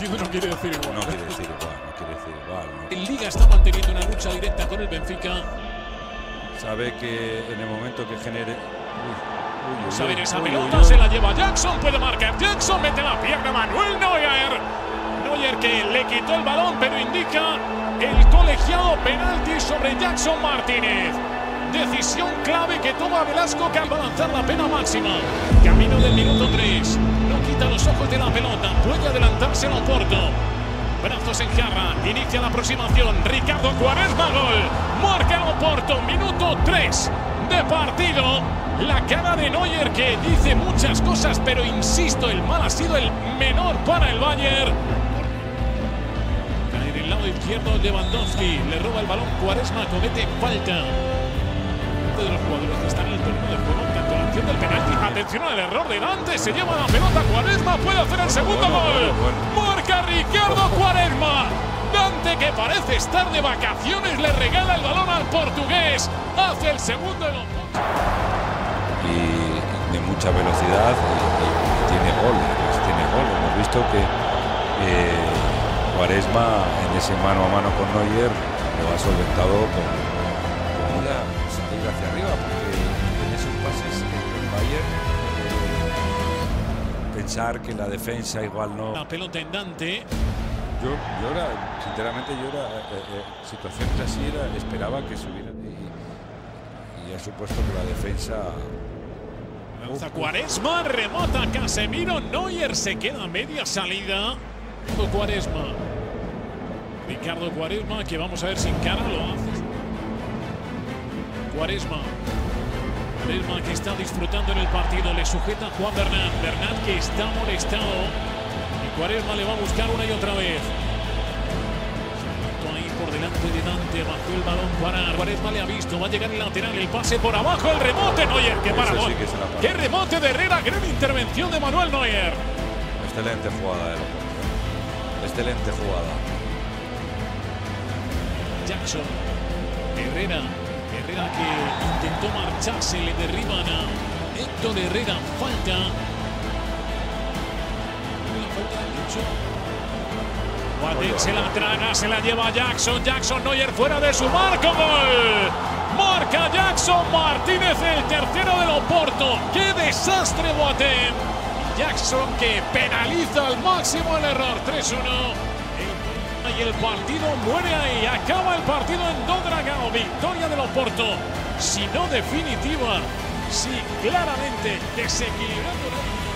diciendo no quiere decir igual. No quiere decir igual, no quiere decir igual. ¿No? En Liga está manteniendo una lucha directa con el Benfica. Sabe que en el momento que genere... Saber esa pelota, se la lleva Jackson, puede marcar Jackson, mete la pierna Manuel Neuer. Neuer que le quitó el balón, pero indica el colegiado penalti sobre Jackson Martínez. Decisión clave que toma Velasco, que va a lanzar la pena máxima. Camino del minuto 3. No quita los ojos de la pelota. Puede adelantarse el Oporto. Brazos en jarra. Inicia la aproximación. Ricardo Quaresma, gol. Marca el Oporto. Minuto 3 de partido. La cara de Neuer que dice muchas cosas, pero insisto, el mal ha sido el menor para el Bayern. En el lado izquierdo Lewandowski. Le roba el balón. Quaresma comete falta. De los jugadores que están en el terreno de juego, tanto la acción del penalti. Atención al error de Dante, se lleva la pelota Quaresma, puede hacer el segundo gol. Marca Ricardo Quaresma. Dante, que parece estar de vacaciones, le regala el balón al portugués. Hace el segundo de los... Y de mucha velocidad y tiene gol, tiene gol. Hemos visto que Quaresma en ese mano a mano con Neuer lo ha solventado con salir hacia arriba, porque en esos pases el Bayern pensar que la defensa igual no... La pelota en Dante. Yo era, sinceramente, situaciones así esperaba que subiera y ha supuesto que la defensa... Lanza Quaresma, remota Casemiro, Neuer se queda a media salida. Quaresma. Ricardo Quaresma, que vamos a ver sin cara lo hace. Quaresma que está disfrutando en el partido, le sujeta Juan Bernat. Bernat que está molestado y Quaresma le va a buscar una y otra vez. Ahí por delante de Dante, bajó el balón para Quaresma, le ha visto, va a llegar el lateral, el pase por abajo, el rebote Neuer, que para gol. Sí, qué rebote de Herrera, gran intervención de Manuel Neuer. Excelente jugada de Oporto. Excelente jugada. Jackson, Herrera que intentó marcharse, le derriban a Héctor Herrera, falta. Boateng se la traga, se la lleva Jackson, Neuer fuera de su marco, gol. Marca Jackson Martínez, el tercero del Oporto. ¡Qué desastre Boateng! Jackson que penaliza al máximo el error, 3-1. Y el partido muere ahí, acaba el partido en Do Dragao, victoria del Oporto, si no definitiva, sí claramente desequilibrando.